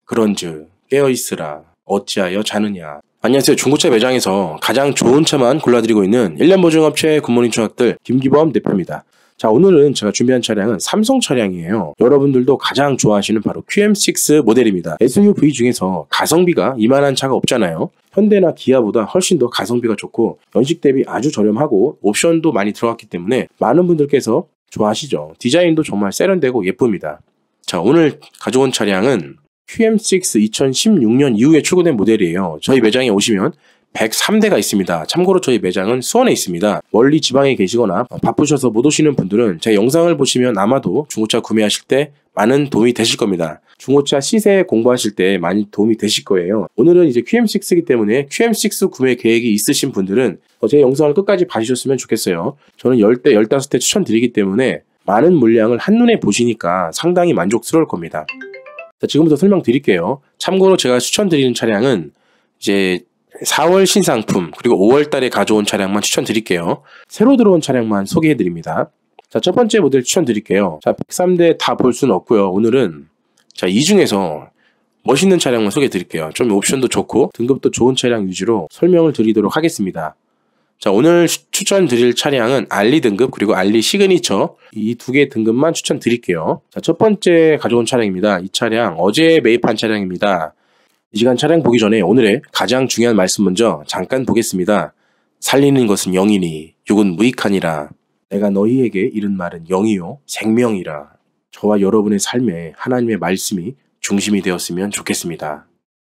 그런즉 깨어있으라 어찌하여 자느냐. 안녕하세요. 중고차 매장에서 가장 좋은 차만 골라드리고 있는 1년 보증업체 굿모닝 추락들 김기범 대표입니다. 자, 오늘은 제가 준비한 차량은 삼성 차량이에요. 여러분들도 가장 좋아하시는 바로 QM6 모델입니다. SUV 중에서 가성비가 이만한 차가 없잖아요. 현대나 기아보다 훨씬 더 가성비가 좋고 연식 대비 아주 저렴하고 옵션도 많이 들어갔기 때문에 많은 분들께서 좋아하시죠. 디자인도 정말 세련되고 예쁩니다. 자, 오늘 가져온 차량은 QM6 2016년 이후에 출고된 모델이에요. 저희 매장에 오시면 103대가 있습니다. 참고로 저희 매장은 수원에 있습니다. 멀리 지방에 계시거나 바쁘셔서 못 오시는 분들은 제 영상을 보시면 아마도 중고차 구매하실 때 많은 도움이 되실 겁니다. 중고차 시세 공부하실 때 많이 도움이 되실 거예요. 오늘은 이제 QM6이기 때문에 QM6 구매 계획이 있으신 분들은 제 영상을 끝까지 봐주셨으면 좋겠어요. 저는 10대, 15대 추천드리기 때문에 많은 물량을 한눈에 보시니까 상당히 만족스러울 겁니다. 자, 지금부터 설명드릴게요. 참고로 제가 추천드리는 차량은 이제 4월 신상품 그리고 5월 달에 가져온 차량만 추천드릴게요. 새로 들어온 차량만 소개해드립니다. 자, 첫 번째 모델 추천드릴게요. 자, 103대 다 볼 수는 없고요. 오늘은 자, 이 중에서 멋있는 차량만 소개해드릴게요. 좀 옵션도 좋고 등급도 좋은 차량 위주로 설명을 드리도록 하겠습니다. 자, 오늘 추천드릴 차량은 알리 등급 그리고 알리 시그니처 이 두 개 등급만 추천드릴게요. 자, 첫 번째 가져온 차량입니다. 이 차량 어제 매입한 차량입니다. 이 시간 차량 보기 전에 오늘의 가장 중요한 말씀 먼저 잠깐 보겠습니다. 살리는 것은 영이니 육은 무익하니라. 내가 너희에게 이른 말은 영이요 생명이라. 저와 여러분의 삶에 하나님의 말씀이 중심이 되었으면 좋겠습니다.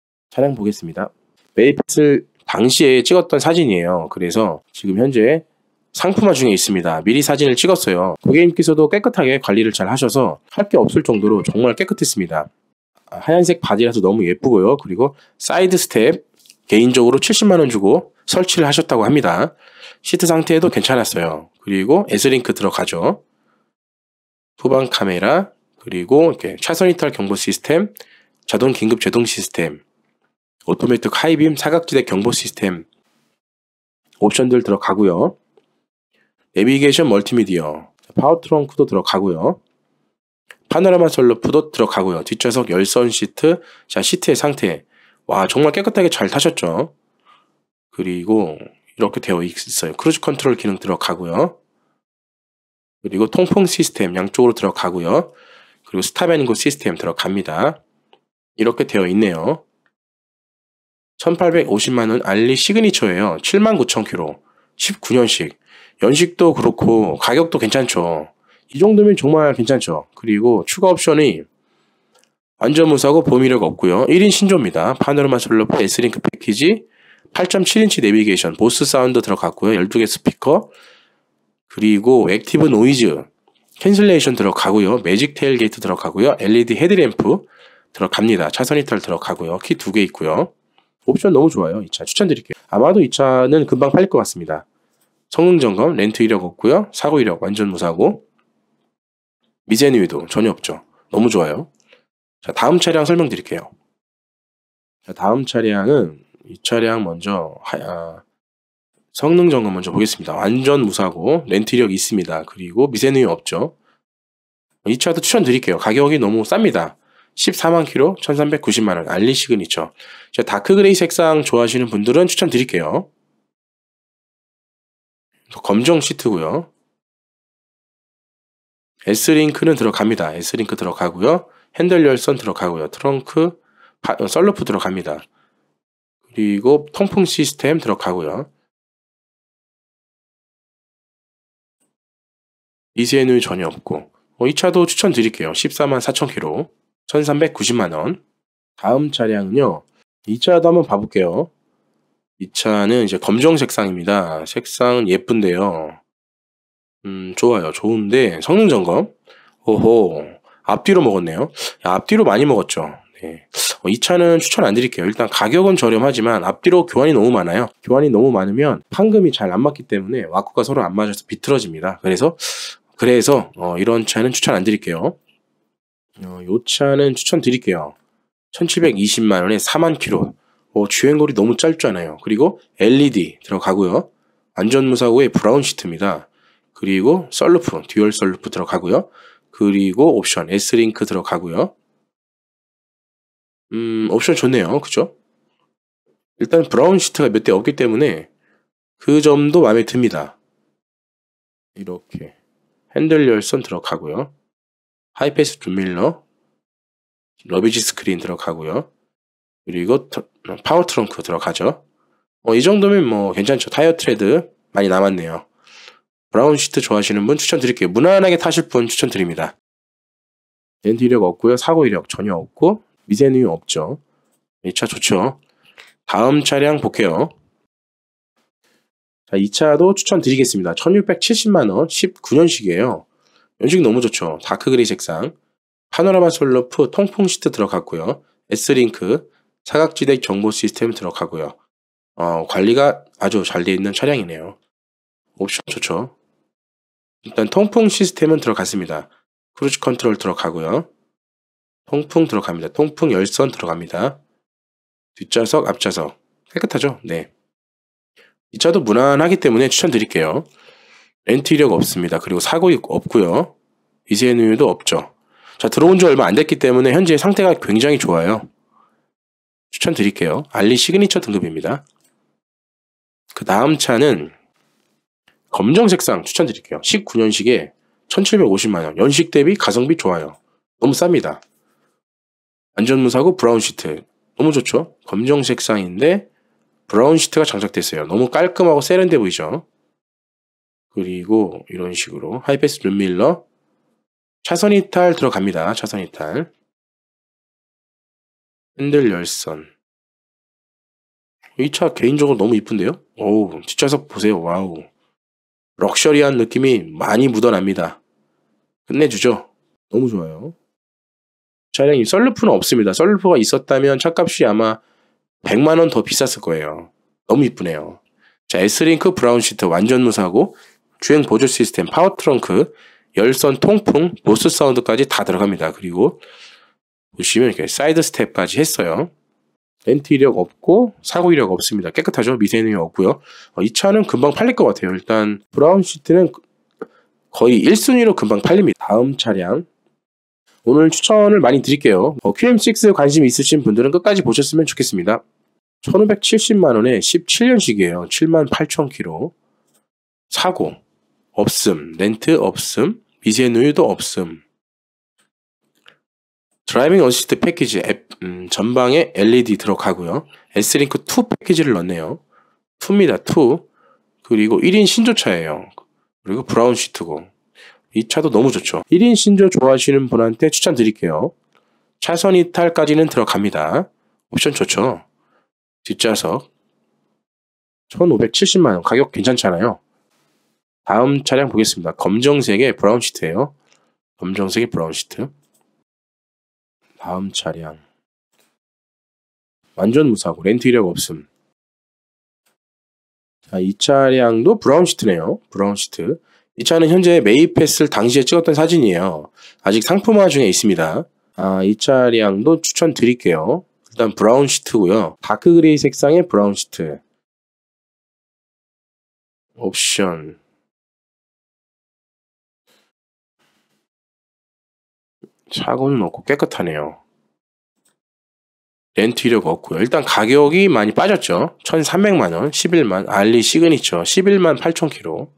차량 보겠습니다. 매입했을 당시에 찍었던 사진이에요. 그래서 지금 현재 상품화 중에 있습니다. 미리 사진을 찍었어요. 고객님께서도 깨끗하게 관리를 잘 하셔서 할 게 없을 정도로 정말 깨끗했습니다. 하얀색 바디라서 너무 예쁘고요. 그리고 사이드 스텝 개인적으로 70만원 주고 설치를 하셨다고 합니다. 시트 상태도 괜찮았어요. 그리고 S링크 들어가죠. 후방 카메라 그리고 이렇게 차선 이탈 경보 시스템, 자동 긴급 제동 시스템, 오토매틱 하이빔 사각지대 경보 시스템 옵션들 들어가고요. 내비게이션 멀티미디어, 파워 트렁크도 들어가고요. 파노라마 선루프도 들어가고요. 뒷좌석 열선 시트, 자, 시트의 상태. 와, 정말 깨끗하게 잘 타셨죠? 그리고 이렇게 되어 있어요. 크루즈 컨트롤 기능 들어가고요. 그리고 통풍 시스템 양쪽으로 들어가고요. 그리고 스탑 앤 고 시스템 들어갑니다. 이렇게 되어 있네요. 1850만원 알리 시그니처예요. 79,000km. 19년식. 연식도 그렇고 가격도 괜찮죠. 이 정도면 정말 괜찮죠. 그리고 추가 옵션이 완전 무사고 보험이력 없고요. 1인 신조입니다. 파노라마 선루프 S링크 패키지 8.7인치 내비게이션 보스 사운드 들어갔고요. 12개 스피커 그리고 액티브 노이즈 캔슬레이션 들어가고요. 매직 테일 게이트 들어가고요. LED 헤드램프 들어갑니다. 차선 이탈 들어가고요. 키 2개 있고요. 옵션 너무 좋아요. 이 차 추천드릴게요. 아마도 이 차는 금방 팔릴 것 같습니다. 성능 점검, 렌트 이력 없고요. 사고 이력 완전 무사고 미세누이도 전혀 없죠. 너무 좋아요. 자, 다음 차량 설명드릴게요. 자, 다음 차량은 이 차량 먼저 성능 점검 먼저 보겠습니다. 완전 무사고 렌트 이력 있습니다. 그리고 미세누이 없죠. 이 차도 추천드릴게요. 가격이 너무 쌉니다. 14만 킬로 1390만원 알리 시그니처. 자, 다크 그레이 색상 좋아하시는 분들은 추천드릴게요. 검정 시트고요. S링크는 들어갑니다. S링크 들어가고요. 핸들 열선 들어가고요. 트렁크, 썬루프 들어갑니다. 그리고 통풍 시스템 들어가고요. 미세누이 전혀 없고 이 차도 추천드릴게요. 14만 4,000km 1390만원. 다음 차량은요. 이 차도 한번 봐볼게요. 이 차는 이제 검정 색상입니다. 색상은 예쁜데요. 좋아요. 좋은데 성능 점검. 오호, 앞뒤로 먹었네요. 앞뒤로 많이 먹었죠. 네. 이 차는 추천 안 드릴게요. 일단 가격은 저렴하지만 앞뒤로 교환이 너무 많아요. 교환이 너무 많으면 판금이 잘 안 맞기 때문에 와꾸가 서로 안 맞아서 비틀어집니다. 그래서 이런 차는 추천 안 드릴게요. 이 차는 추천 드릴게요. 1720만원에 4만 킬로. 주행거리 너무 짧잖아요. 그리고 LED 들어가고요. 안전무사고의 브라운 시트입니다. 그리고 썬루프, 듀얼 썬루프 들어가고요. 그리고 옵션 S링크 들어가고요. 옵션 좋네요. 그죠? 일단 브라운 시트가 몇 대 없기 때문에 그 점도 마음에 듭니다. 이렇게 핸들 열선 들어가고요. 하이패스 줌밀러, 러비지 스크린 들어가고요. 그리고 파워 트렁크 들어가죠. 이 정도면 뭐 괜찮죠. 타이어 트레드 많이 남았네요. 브라운 시트 좋아하시는 분 추천드릴게요. 무난하게 타실 분 추천드립니다. 렌트 이력 없고요. 사고 이력 전혀 없고 미세누유 없죠. 이 차 좋죠. 다음 차량 볼게요. 자, 이 차도 추천드리겠습니다. 1670만원 19년식이에요. 연식 너무 좋죠. 다크 그레이 색상, 파노라마 솔루프 통풍 시트 들어갔고요. S링크 사각지대 정보 시스템 들어가고요. 관리가 아주 잘 되어 있는 차량이네요. 옵션 좋죠. 일단 통풍 시스템은 들어갔습니다. 크루즈 컨트롤 들어가고요. 통풍 들어갑니다. 통풍 열선 들어갑니다. 뒷좌석, 앞좌석 깨끗하죠? 네. 이 차도 무난하기 때문에 추천드릴게요. 렌트 이력 없습니다. 그리고 사고 없고요. 미세누유도 없죠. 자, 들어온 지 얼마 안 됐기 때문에 현재 상태가 굉장히 좋아요. 추천드릴게요. 알리 시그니처 등급입니다. 그 다음 차는 검정 색상 추천드릴게요. 19년식에 1750만원. 연식 대비 가성비 좋아요. 너무 쌉니다. 안전무사고 브라운 시트. 너무 좋죠? 검정 색상인데 브라운 시트가 장착됐어요. 너무 깔끔하고 세련돼 보이죠? 그리고 이런 식으로 하이패스 룸밀러, 차선 이탈 들어갑니다. 차선 이탈. 핸들 열선. 이 차 개인적으로 너무 이쁜데요? 오우, 뒷좌석 보세요. 와우. 럭셔리한 느낌이 많이 묻어납니다. 끝내주죠? 너무 좋아요. 차량이 썬루프는 없습니다. 썬루프가 있었다면 차값이 아마 100만원 더 비쌌을 거예요. 너무 이쁘네요. 자, S링크 브라운 시트 완전 무사고 주행 보조 시스템, 파워 트렁크, 열선 통풍, 보스 사운드까지 다 들어갑니다. 그리고 보시면 이렇게 사이드 스텝까지 했어요. 렌트 이력 없고 사고 이력 없습니다. 깨끗하죠? 미세누유 없고요. 이 차는 금방 팔릴 것 같아요. 일단 브라운 시트는 거의 1순위로 금방 팔립니다. 다음 차량 오늘 추천을 많이 드릴게요. QM6 관심 있으신 분들은 끝까지 보셨으면 좋겠습니다. 1570만원에 17년식이에요. 78,000km. 사고 없음, 렌트 없음, 미세누유도 없음. 드라이빙 어시스트 패키지 앱 전방에 LED 들어가고요. S링크 2 패키지를 넣었네요. 2입니다. 2. 그리고 1인 신조차예요. 그리고 브라운 시트고. 이 차도 너무 좋죠. 1인 신조 좋아하시는 분한테 추천드릴게요. 차선 이탈까지는 들어갑니다. 옵션 좋죠. 뒷좌석 1570만원. 가격 괜찮잖아요. 다음 차량 보겠습니다. 검정색의 브라운 시트예요. 검정색의 브라운 시트. 다음 차량 완전 무사고 렌트 이력 없음. 자, 이 차량도 브라운 시트네요. 브라운 시트. 이 차는 현재 매입했을 당시에 찍었던 사진이에요. 아직 상품화 중에 있습니다. 이 차량도 추천드릴게요. 일단 브라운 시트고요. 다크 그레이 색상의 브라운 시트. 옵션 차고는 없고 깨끗하네요. 렌트 이력 없고요. 일단 가격이 많이 빠졌죠. 1300만원, 11만, 알리 시그니처 11만 8,000km.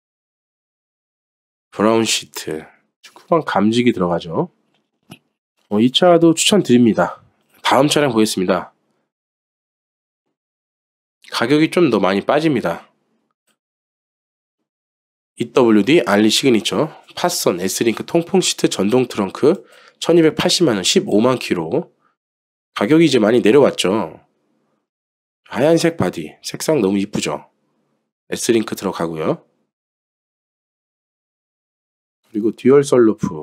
브라운 시트. 후방 감지기 들어가죠. 이 차도 추천드립니다. 다음 차량 보겠습니다. 가격이 좀 더 많이 빠집니다. EWD 알리 시그니처 파선 S링크 통풍 시트 전동 트렁크 1280만원 15만 km. 가격이 이제 많이 내려왔죠. 하얀색 바디 색상 너무 이쁘죠. S링크 들어가고요. 그리고 듀얼 썬루프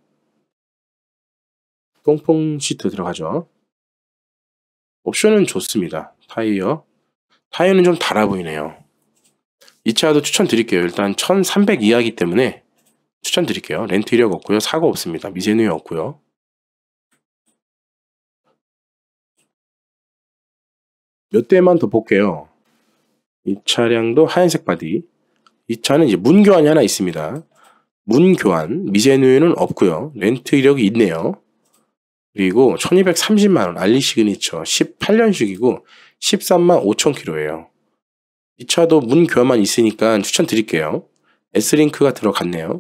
통풍 시트 들어가죠. 옵션은 좋습니다. 타이어는 좀 달아 보이네요. 이 차도 추천드릴게요. 일단 1300 이하이기 때문에 추천드릴게요. 렌트 이력 없고요. 사고 없습니다. 미세누유 없고요. 몇 대만 더 볼게요. 이 차량도 하얀색 바디. 이 차는 이제 문 교환이 하나 있습니다. 문 교환, 미세누유는 없고요. 렌트 이력이 있네요. 그리고 1230만원 알리 시그니처 18년식이고 13만 5천 킬로예요. 이 차도 문 교환만 있으니까 추천드릴게요. S링크가 들어갔네요.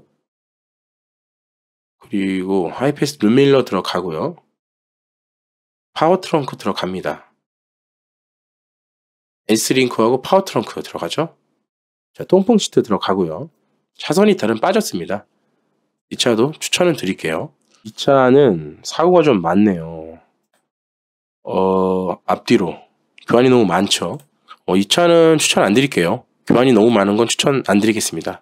그리고 하이패스 룸밀러 들어가고요. 파워 트렁크 들어갑니다. S링크하고 파워 트렁크 들어가죠. 자, 통풍 시트 들어가고요. 차선 이탈은 빠졌습니다. 이 차도 추천을 드릴게요. 이 차는 사고가 좀 많네요. 앞뒤로 교환이 너무 많죠. 이 차는 추천 안 드릴게요. 교환이 너무 많은 건 추천 안 드리겠습니다.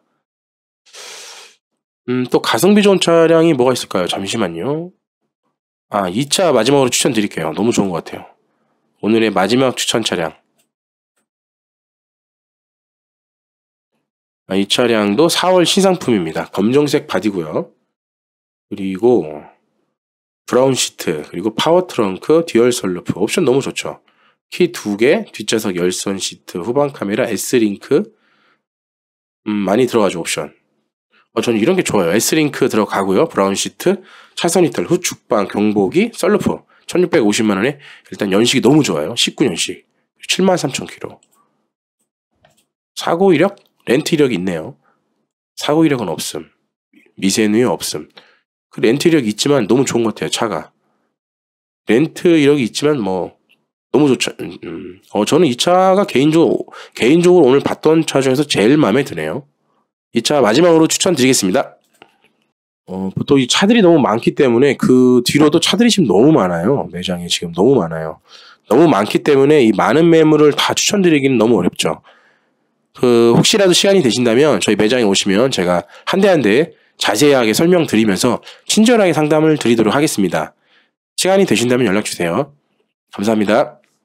또 가성비 좋은 차량이 뭐가 있을까요? 잠시만요. 이 차 마지막으로 추천드릴게요. 너무 좋은 것 같아요. 오늘의 마지막 추천 차량. 이 차량도 4월 신상품입니다. 검정색 바디고요. 그리고 브라운 시트, 그리고 파워 트렁크, 듀얼 선루프 옵션 너무 좋죠. 키 2개, 뒷좌석 열선 시트, 후방 카메라, S링크 많이 들어가죠 옵션. 저는 이런 게 좋아요. S링크 들어가고요. 브라운 시트, 차선 이탈, 후축방, 경보기, 썰루프 1650만원에 일단 연식이 너무 좋아요. 19년식 73,000km. 사고 이력? 렌트 이력이 있네요. 사고 이력은 없음. 미세누에 없음. 그 렌트 이력이 있지만 너무 좋은 것 같아요. 차가. 렌트 이력이 있지만 뭐 너무 좋죠. 저는 이 차가 개인적으로 오늘 봤던 차 중에서 제일 마음에 드네요. 이 차 마지막으로 추천드리겠습니다. 보통 이 차들이 너무 많기 때문에 그 뒤로도 차들이 지금 너무 많아요. 매장에 지금 너무 많아요. 너무 많기 때문에 이 많은 매물을 다 추천드리기는 너무 어렵죠. 혹시라도 시간이 되신다면 저희 매장에 오시면 제가 한 대 한 대 자세하게 설명드리면서 친절하게 상담을 드리도록 하겠습니다. 시간이 되신다면 연락 주세요. 감사합니다.